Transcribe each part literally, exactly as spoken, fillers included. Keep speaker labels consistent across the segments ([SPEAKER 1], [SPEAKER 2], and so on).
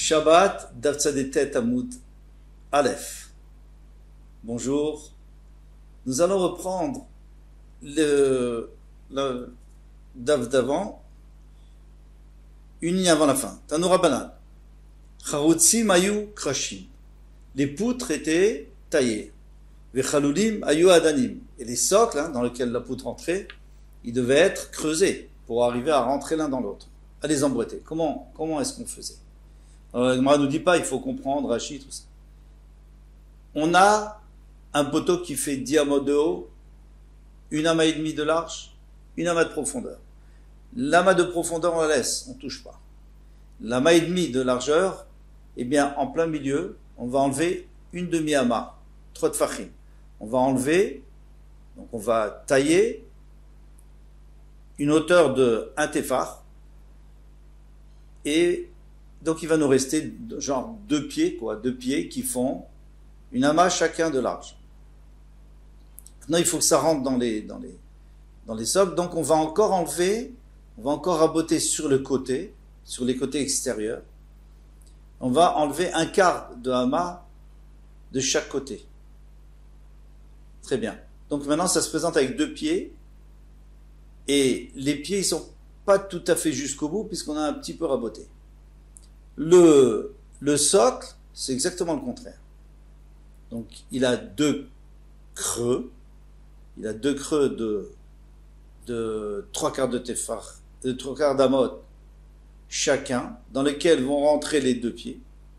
[SPEAKER 1] Shabbat, Daf Tzadetet Amoud Aleph. Bonjour. Nous allons reprendre le, le Daf d'avant, une ligne avant la fin. Tanoura Banan. Charutzim ayu krashim. Les poutres étaient taillées. Vechalulim ayu adanim. Et les socles, hein, dans lesquels la poutre entrait, ils devaient être creusés pour arriver à rentrer l'un dans l'autre, à les emboîter. Comment, comment est-ce qu'on faisait? Alors, Gemara nous dit pas, il faut comprendre, Rashi, tout ça. On a un poteau qui fait dix amas de haut, une amas et demi de large, une amas de profondeur. L'amas de profondeur, on la laisse, on touche pas. L'amas et demi de largeur, eh bien, en plein milieu, on va enlever une demi-amas, trois de fachim. On va enlever, donc on va tailler une hauteur de un téphar, et donc il va nous rester genre deux pieds, quoi, deux pieds qui font une amas chacun de large. Maintenant il faut que ça rentre dans les, dans les, dans les socles, donc on va encore enlever, on va encore raboter sur le côté, sur les côtés extérieurs. On va enlever un quart de amas de chaque côté. Très bien. Donc maintenant ça se présente avec deux pieds, et les pieds ils sont pas tout à fait jusqu'au bout puisqu'on a un petit peu raboté. Le, le socle, c'est exactement le contraire. Donc, il a deux creux. Il a deux creux de, de trois quarts de téphar, de trois quarts d'amot chacun, dans lesquels vont rentrer les deux pieds.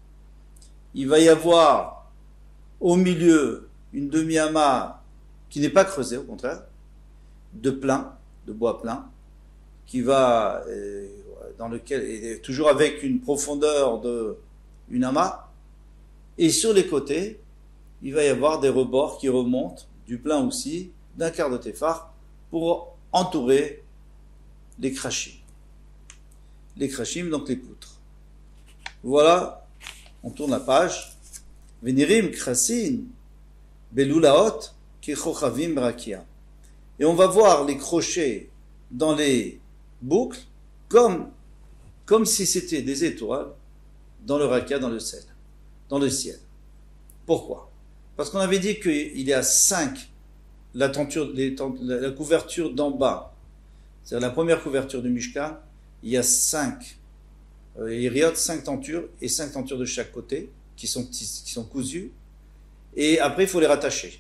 [SPEAKER 1] Il va y avoir au milieu une demi-amas qui n'est pas creusée, au contraire, de plein, de bois plein, qui va, euh, dans lequel, toujours avec une profondeur de une amas, et sur les côtés, il va y avoir des rebords qui remontent, du plein aussi, d'un quart de téphar, pour entourer les krashim. Les krashim, donc les poutres. Voilà, on tourne la page. Venirim krasin, belulaot, kechochavim rakia. Et on va voir les crochets dans les boucles, comme comme si c'était des étoiles dans le rakia, dans le ciel, dans le ciel. Pourquoi? Parce qu'on avait dit qu'il y a cinq, la, tenture, les, la couverture d'en bas, c'est-à-dire la première couverture du Mishkan, il y a cinq euh, iriot, cinq tentures, et cinq tentures de chaque côté, qui sont, qui sont cousues, et après il faut les rattacher.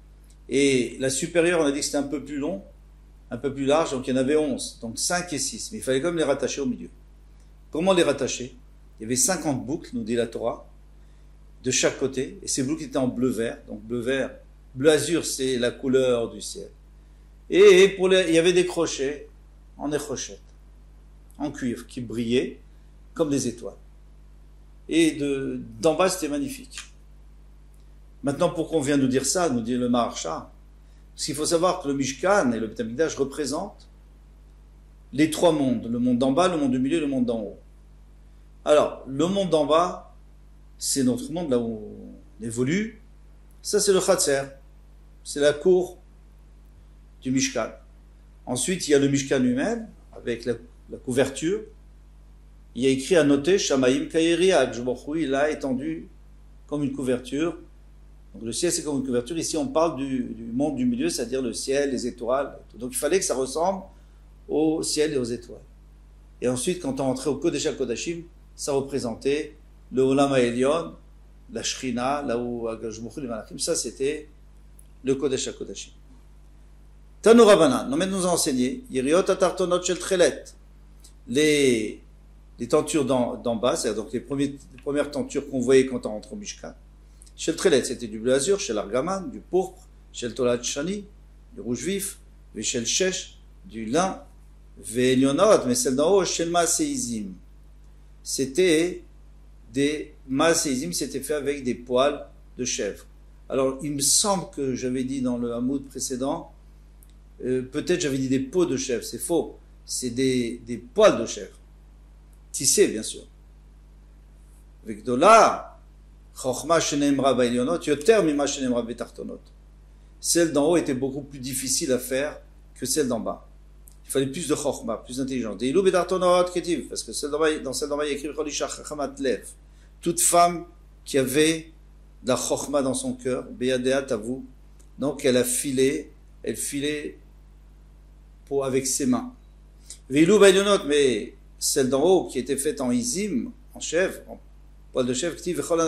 [SPEAKER 1] Et la supérieure, on a dit que c'était un peu plus long, un peu plus large, donc il y en avait onze, donc cinq et six, mais il fallait quand même les rattacher au milieu. Comment les rattacher? Il y avait cinquante boucles, nous dit la Torah, de chaque côté, et ces boucles étaient en bleu-vert, donc bleu-vert, bleu-azur, c'est la couleur du ciel. Et pour les, il y avait des crochets en échochette, en cuivre, qui brillaient comme des étoiles. Et de, d'en bas, c'était magnifique. Maintenant, pourquoi on vient nous dire ça, nous dit le Maharsha? Parce qu'il faut savoir que le Mishkan et le Beth Amikdash représentent les trois mondes, le monde d'en bas, le monde du milieu et le monde d'en haut. Alors, le monde d'en bas, c'est notre monde, là où on évolue. Ça, c'est le Chatzer, c'est la cour du Mishkan. Ensuite, il y a le Mishkan lui-même, avec la, la couverture. Il y a écrit à noter, Shamaim Kayeriak, il a étendu comme une couverture. Donc le ciel, c'est comme une couverture. Ici, on parle du, du monde du milieu, c'est-à-dire le ciel, les étoiles. Donc il fallait que ça ressemble au ciel et aux étoiles. Et ensuite, quand on rentrait au Kodesh HaKodashim, ça représentait le Olam HaElyon, la Shrina, là où Agajmochou, les Malachim, ça c'était le Kodesh HaKodashim. Tanu Rabbanan, nous nous a enseigné, Yeriot Atartonot Shel Tchelet, les, les tentures d'en, d'en bas, c'est-à-dire donc les, premiers, les premières tentures qu'on voyait quand on rentre au Mishkan. Chez le Tchelet, c'était du bleu azur, chez l'argaman, du pourpre, chez le Tolat Shani, du rouge vif, et chez le Shesh, du lin, Ve'elyonot, mais celle d'en haut, chez le Maaseizim. C'était des Maaseizim, c'était fait avec des poils de chèvre. Alors, il me semble que j'avais dit dans le Hamoud précédent, euh, peut-être j'avais dit des peaux de chèvre, c'est faux. C'est des, des poils de chèvre. Tissés, bien sûr. Avec de là, Chochma shenemra ba'elyonot, yoter mima shenemra betartonot. Celle d'en haut était beaucoup plus difficile à faire que celle d'en bas. Il fallait plus de chokhmah, plus d'intelligence. Parce que celle d'en bas, dans celle d'en bas, il y a écrit Cholisha Chachamat Lev. toute femme qui avait de la chokhma dans son cœur, Beyadea Tavu, donc elle a filé, elle filait pour, avec ses mains. Veilou Baïdonot, mais celle d'en haut qui était faite en izim, en chèvre, en poil de chèvre,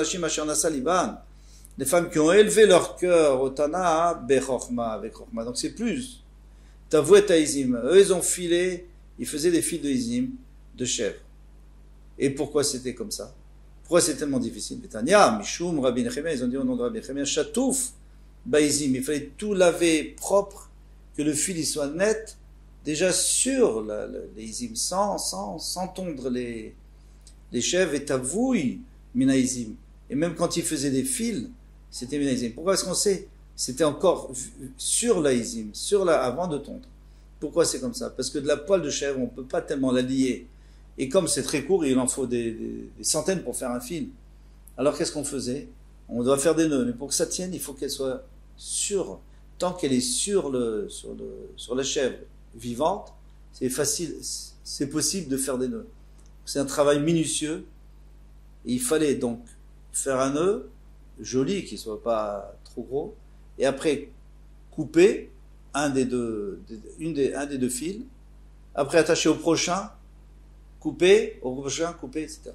[SPEAKER 1] les femmes qui ont élevé leur cœur au Tana, Bechokhma, avec Chokhma. Donc c'est plus. Tavu et Taizim. Eux, ils ont filé, ils faisaient des fils de izim, de chèvre. Et pourquoi c'était comme ça? Pourquoi c'est tellement difficile? Betania, Mishum, Rabbi Nechemia, ils ont dit au nom de Rabbi Nechemia, Chatouf, Baizim, il fallait tout laver propre, que le fil il soit net, déjà sur la, la, les izim, sans, sans, sans tondre les, les chèvres, et Tavouille, Minaizim. Et même quand ils faisaient des fils, c'était Minaizim. Pourquoi est-ce qu'on sait? C'était encore sur la izim, sur la, avant de tondre. Pourquoi c'est comme ça? Parce que de la poêle de chèvre, on ne peut pas tellement la lier. Et comme c'est très court, il en faut des, des, des centaines pour faire un fil. Alors qu'est-ce qu'on faisait? On doit faire des nœuds. Mais pour que ça tienne, il faut qu'elle soit sûre. Tant qu'elle est sur, le, sur, le, sur la chèvre vivante, c'est facile, c'est possible de faire des nœuds. C'est un travail minutieux. Et il fallait donc faire un nœud joli, qui ne soit pas trop gros. Et après, couper un des deux, une des, un des deux fils. Après, attacher au prochain. Couper, au prochain, couper, et cetera.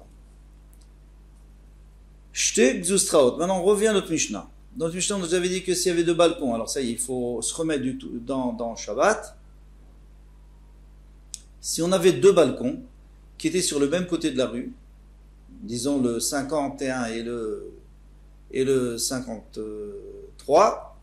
[SPEAKER 1] Shte Gzustraot. Maintenant, on revient à notre Mishnah. Dans notre Mishnah, on nous avait dit que s'il y avait deux balcons, alors ça y est, il faut se remettre du tout dans, dans Shabbat. Si on avait deux balcons qui étaient sur le même côté de la rue, disons le cinquante et un et le, et le cinquante-trois,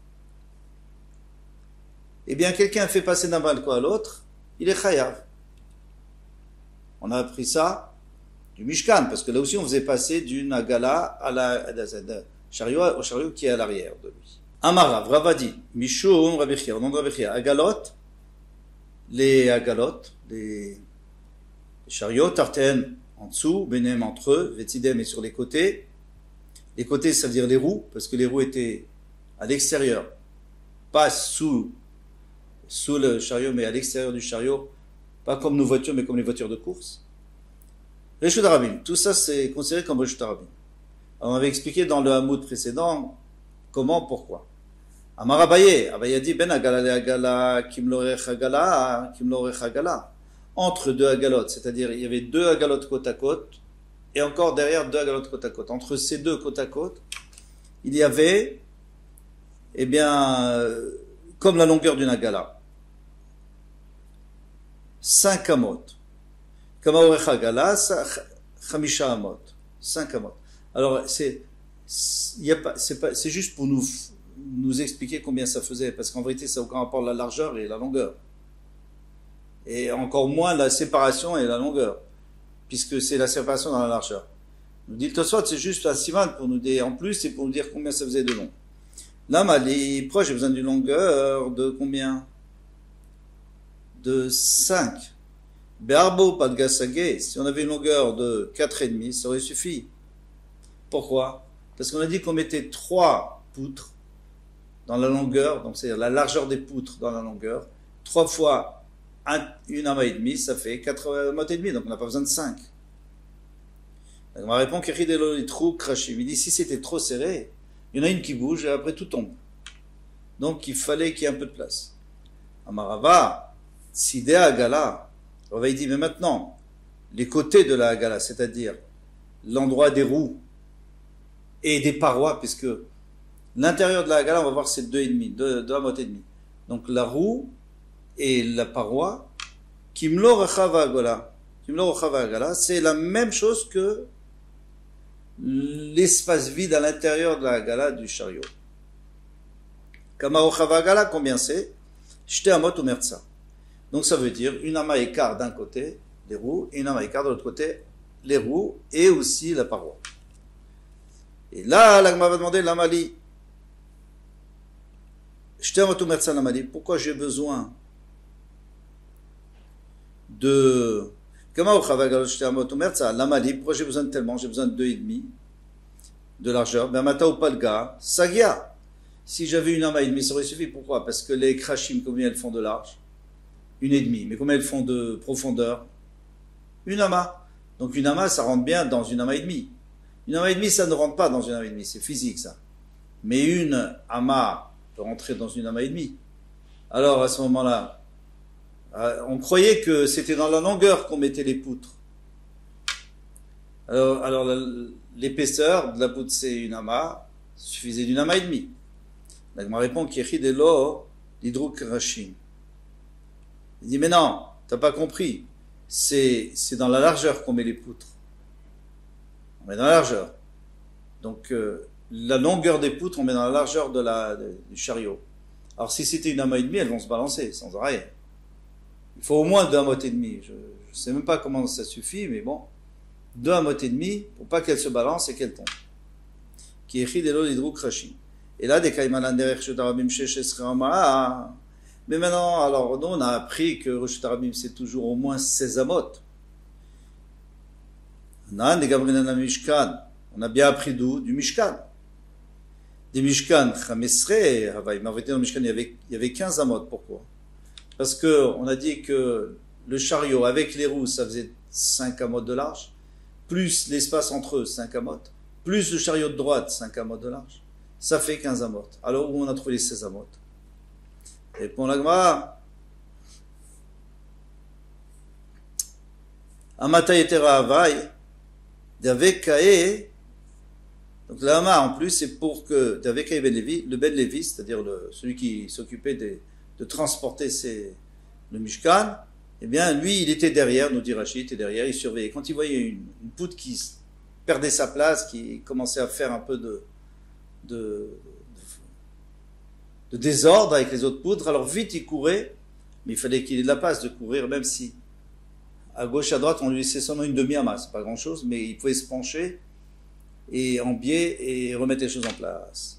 [SPEAKER 1] eh bien, quelqu'un fait passer d'un balcon à l'autre, il est chayav. On a appris ça du Mishkan, parce que là aussi on faisait passer d'une agala à la chariot, au chariot qui est à l'arrière de lui. Amara, Vravadi, Mishum, Rabichia, au nom de Rabichia, Agalot, les agalot, les, les chariots, Tarten en dessous, Benem entre eux, Vetidem est sur les côtés. Les côtés, ça veut dire les roues, parce que les roues étaient à l'extérieur, pas sous, sous le chariot, mais à l'extérieur du chariot. Pas comme nos voitures, mais comme les voitures de course. Reshut Harabim. Tout ça, c'est considéré comme Reshut Harabim. On avait expliqué dans le Hamoud précédent comment, pourquoi. Amar Abaye. Abaye a dit, Ben agala le agala, kimlorech agala, kimlorech agala. Entre deux agalotes, c'est-à-dire, il y avait deux agalotes côte à côte, et encore derrière deux agalotes côte à côte. Entre ces deux côte à côte, il y avait, eh bien, euh, comme la longueur d'une agala. Cinq amot. Kamaorech agala, chamisha amot. Cinq amot. Alors, c'est, y a pas, c'est pas, c'est juste pour nous, nous expliquer combien ça faisait, parce qu'en vérité, ça n'a aucun rapport la largeur et la longueur. Et encore moins la séparation et la longueur, puisque c'est la séparation dans la largeur. Nous dit le Tosfot, c'est juste un siman pour nous dire, en plus, c'est pour nous dire combien ça faisait de long. Là, Mali, pourquoi j'ai besoin d'une longueur de combien? De cinq. Be'arbo padgasage, si on avait une longueur de quatre virgule cinq, ça aurait suffi. Pourquoi? Parce qu'on a dit qu'on mettait trois poutres dans la longueur, donc c'est-à-dire la largeur des poutres dans la longueur, trois fois un, une amas et demi, ça fait quatre amas et demi, donc on n'a pas besoin de cinq. Donc on va répondre il dit si c'était trop serré, il y en a une qui bouge et après tout tombe. Donc il fallait qu'il y ait un peu de place. Amarava, Sidé Agala, Rava il dit, mais maintenant, les côtés de la Agala, c'est-à-dire l'endroit des roues et des parois, puisque l'intérieur de la Agala, on va voir, c'est deux et demi, deux, deux amotes et demi. Donc la roue et la paroi, Kimlo Rachava Agala, Kimlo Rachava Agala, c'est la même chose que l'espace vide à l'intérieur de la Agala du chariot. Kama Rachava Agala, combien c'est? Shte amot ou mertsa. Donc ça veut dire une amas et quart d'un côté, les roues, et une amas et quart de l'autre côté, les roues, et aussi la paroi. Et là, l'agma va demander l'amali. Pourquoi j'ai besoin de... L'amali, pourquoi j'ai besoin de tellement? J'ai besoin de deux virgule cinq de largeur. Bermata ou palga, sagia. Si j'avais une amas et demi, ça aurait suffi. Pourquoi? Parce que les krashim, combien elles font de large? Une et demi. Mais combien elles font de profondeur? Une amas. Donc une amas, ça rentre bien dans une amas et demi. Une ama et demi, ça ne rentre pas dans une ama et demi, c'est physique ça. Mais une ama peut rentrer dans une ama et demi. Alors à ce moment-là, on croyait que c'était dans la longueur qu'on mettait les poutres. Alors, alors l'épaisseur de la poutre c'est une ama, suffisait d'une ama et demi. La Gemara répond qu'Yechid Elo l'hydrouk rachim. Il dit mais non, t'as pas compris. C'est c'est dans la largeur qu'on met les poutres. On met dans la largeur. Donc euh, la longueur des poutres, on met dans la largeur de la de, du chariot. Alors si c'était une ama et demi, elles vont se balancer sans arrêt. Il faut au moins deux amotes et demi. Je ne sais même pas comment ça suffit, mais bon, deux amotes et demi pour pas qu'elles se balancent et qu'elles tombent. Qui écrit des lots d'hydrouk rachim. Et là, des kaimalan derrière Rosh Hashanah. Mais maintenant, alors nous, on a appris que Rosh Hashanah c'est toujours au moins seize amotes. On a bien appris d'où? Du Mishkan. Des Mishkan, Chamesre, il m'avait dit dans le Mishkan, il y avait, il y avait quinze amotes. Pourquoi? Parce que on a dit que le chariot avec les roues, ça faisait cinq amotes de large, plus l'espace entre eux, cinq amotes, plus le chariot de droite, cinq amotes de large. Ça fait quinze amotes. Alors où on a trouvé les seize amotes? Répond la Gemara. Amata yetera avai, d'avek kae. Donc la Hama en plus c'est pour que d'avek kae ben Levi, le ben Levi, c'est-à-dire le, celui qui s'occupait de, de transporter ses, le Mishkan, eh bien lui il était derrière, nous dit Rachid, il était derrière, il surveillait. Quand il voyait une, une poutre qui perdait sa place, qui commençait à faire un peu de De, de, de désordre avec les autres poudres, alors vite il courait, mais il fallait qu'il ait de la place de courir, même si à gauche à droite on lui laissait seulement une demi-ama, c'est pas grand chose, mais il pouvait se pencher et en biais et remettre les choses en place.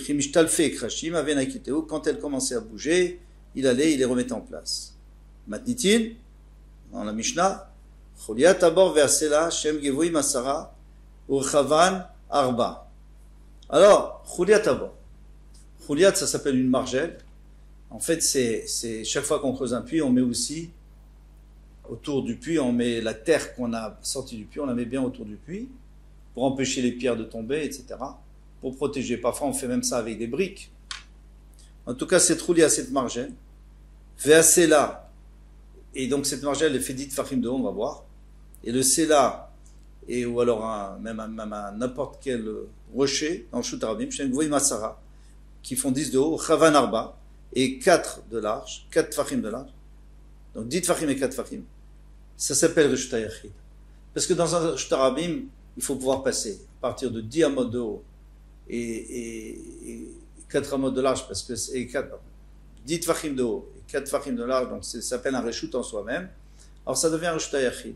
[SPEAKER 1] Quand elle commençait à bouger, il allait, il les remettait en place. Matnitin, dans la Mishnah, Choliat Tabor Ve'asela, Shem Gevoui Masara, Urchavan Arba. Alors, Chouliat abord. Chouliat, ça s'appelle une margelle. En fait, c'est, c'est chaque fois qu'on creuse un puits, on met aussi autour du puits, on met la terre qu'on a sortie du puits, on la met bien autour du puits pour empêcher les pierres de tomber, et cetera. Pour protéger. Parfois, on fait même ça avec des briques. En tout cas, cette Chouliat, cette margelle, Ve'asela. Et donc, cette margelle, elle fait dix tfachim de haut, on va voir. Et le Sela, et ou alors un, même, un, même un n'importe quel rocher dans le Shut Arabim, qui font dix de haut, Chavan Arba, et quatre de large, quatre tfachim de large. Donc dix tfachim et quatre tfachim. Ça s'appelle le Shut Yachid. Parce que dans un Shut Arabim, il faut pouvoir passer à partir de dix amot de haut et, et, et quatre amot de large, parce que c'est dix tfachim de haut et quatre tfachim de large, donc ça s'appelle un reshut en soi-même. Alors ça devient un Shut Yachid.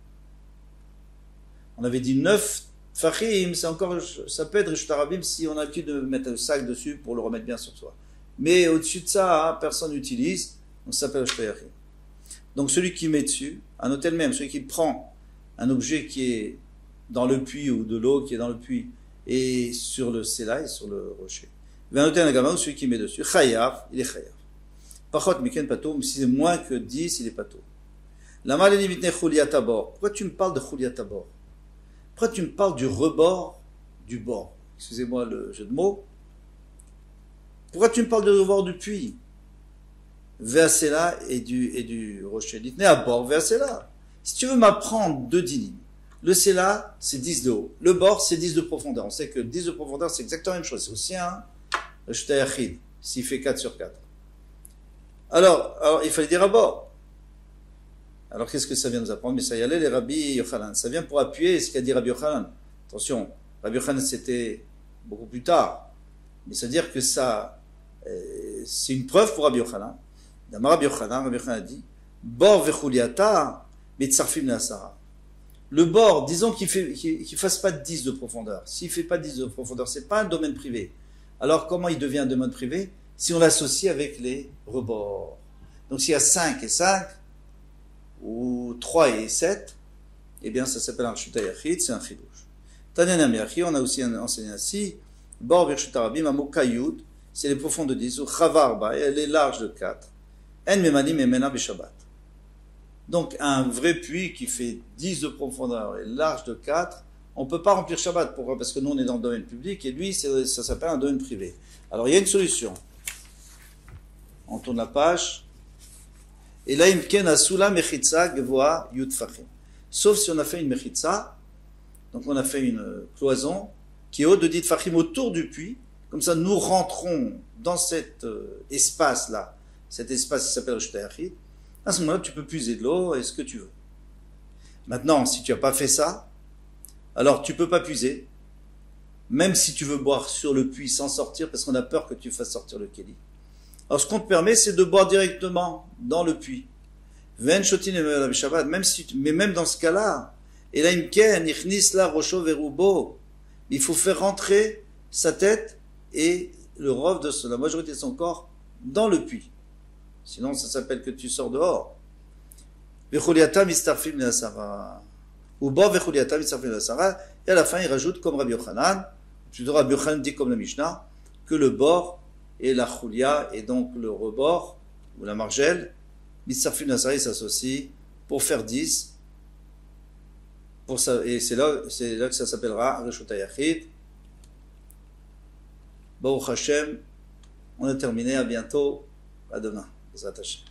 [SPEAKER 1] On avait dit neuf tfachim, c'est encore, ça peut être Reshut Arabim si on a l'habitude de mettre un sac dessus pour le remettre bien sur soi. Mais au-dessus de ça, hein, personne n'utilise, donc ça s'appelle Reshut Yachid. Donc celui qui met dessus, un hôtel même, celui qui prend un objet qui est dans le puits ou de l'eau qui est dans le puits et sur le Sela, sur le rocher. Un hôtel Nagama, celui qui met dessus, Chayav, il est Chayav. Pachot Miken Pato, mais si c'est moins que dix, il est Pato. La maladie mitne Chouliat Tabor. Pourquoi tu me parles de Chouliat Tabor? Pourquoi tu me parles du rebord du bord? Excusez-moi le jeu de mots. Pourquoi tu me parles du rebord du puits? Ve'asela et du, et du rocher. Dites-ne à bord, Ve'asela. Si tu veux m'apprendre deux dynimes, le Sela, c'est dix de haut. Le bord, c'est dix de profondeur. On sait que dix de profondeur, c'est exactement la même chose. C'est aussi un Reshut Yachid, s'il fait quatre sur quatre. Alors, alors, il fallait dire à bord. Alors, qu'est-ce que ça vient nous apprendre? Mais ça y allait, les Rabbi Yochanan. Ça vient pour appuyer ce qu'a dit Rabbi Yochanan. Attention, Rabbi Yochanan, c'était beaucoup plus tard. Mais c'est-à-dire que ça, euh, c'est une preuve pour Rabbi Yochanan. Dans Rabbi Yochanan, Rabbi Yochanan a dit, bord vechuliata, mitzarfim ne'asara. Le bord, disons qu'il fait, qu'il, qu'il fasse pas dix de profondeur. S'il fait pas dix de profondeur, c'est pas un domaine privé. Alors, comment il devient un domaine privé? Si on l'associe avec les rebords. Donc, s'il y a cinq et cinq, ou trois et sept, eh bien ça s'appelle un Reshut Yachid, c'est un chidouche. Tanena Miachi, on a aussi enseigné ainsi, Bor Reshut Arabim, Amo Kayud, c'est les profonds de dix, ou Chavarba, elle est large de quatre. En Memanim Emena Beshabbat. Donc un vrai puits qui fait dix de profondeur et large de quatre, on ne peut pas remplir Shabbat. Pourquoi? Parce que nous, on est dans le domaine public et lui, ça s'appelle un domaine privé. Alors, il y a une solution. On tourne la page. Et là, imken asula mechitza gvoa yud tfachim. Sauf si on a fait une mechitza, donc on a fait une cloison qui est haute de dix tfachim autour du puits. Comme ça, nous rentrons dans cet euh, espace-là, cet espace qui s'appelle le Shtayachid. À ce moment-là, tu peux puiser de l'eau et ce que tu veux. Maintenant, si tu n'as pas fait ça, alors tu ne peux pas puiser, même si tu veux boire sur le puits sans sortir, parce qu'on a peur que tu fasses sortir le kéli. Alors ce qu'on te permet, c'est de boire directement dans le puits. Même si, mais même dans ce cas-là, il faut faire rentrer sa tête et le rov de la majorité de son corps dans le puits. Sinon, ça s'appelle que tu sors dehors. Et à la fin, il rajoute comme Rabbi Yochanan, plutôt Rabbi Yochanan dit comme la Mishnah, que le bord et la chulia, et donc le rebord, ou la margelle, Mitzarfim Nasari s'associe pour faire dix, pour ça, et c'est là, c'est là que ça s'appellera Reshut HaYachid. Baruch Hashem, on a terminé, à bientôt, à demain.